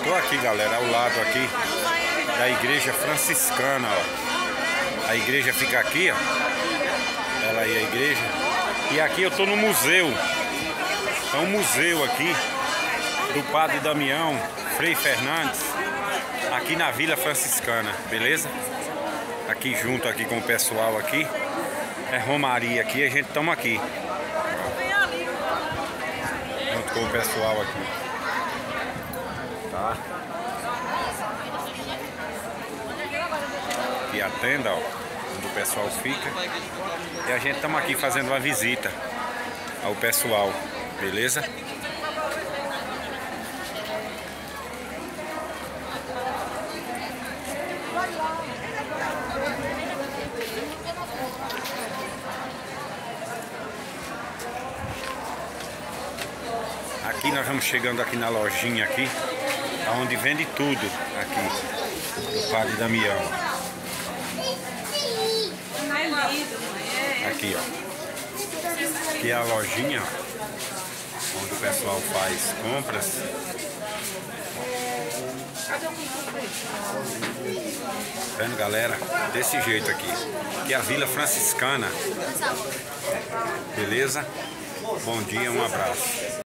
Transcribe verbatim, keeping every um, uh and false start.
Tô aqui, galera, ao lado aqui da igreja franciscana, ó. A igreja fica aqui, ó. Ela aí, a igreja. E aqui eu tô no museu. É um museu aqui do Padre Damião Frei Fernandes, aqui na Vila Franciscana, beleza? Aqui junto aqui com o pessoal aqui. É Romaria aqui, a gente estamos aqui. Junto com o pessoal aqui. Tá? Aqui a tenda, ó, onde o pessoal fica. E a gente estamos aqui fazendo uma visita ao pessoal, beleza? Aqui nós vamos chegando aqui na lojinha aqui, onde vende tudo aqui do Padre Damião. Aqui, ó. Aqui é a lojinha, ó, onde o pessoal faz compras. Vendo, galera? Desse jeito aqui. Aqui é a Vila Franciscana. Beleza? Bom dia, um abraço.